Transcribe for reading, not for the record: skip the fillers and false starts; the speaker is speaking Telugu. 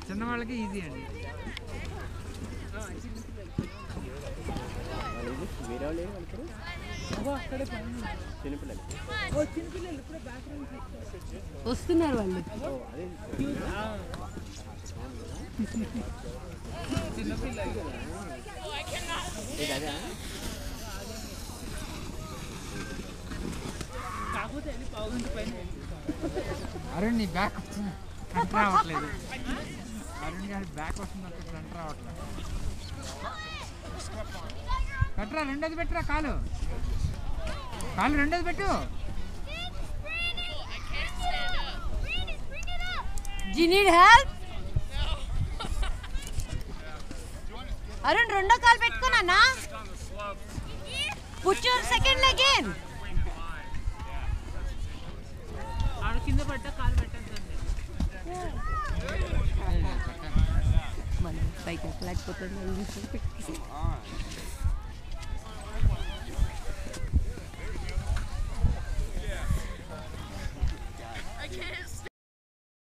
చిన్నవాళ్ళకి ఈజీ అండి. వస్తున్నారు వాళ్ళు. అరుణ్ నీ బ్యాక్ వచ్చింది ఫ్రంట్ రావట్లేదు. అరుణ్ గారి బ్యాక్ వస్తుంది ఫ్రంట్ రావట్లేదు. పెట్టరా రెండోది పెట్టరా, కాలు రెండోది పెట్టు. Do you need help? Arun రెండో కాలు పెట్టుకున్నానా? Put your second leg in. కింద పడ్డ కాలు పెట్టండి. మనం పైకి లేకపోతే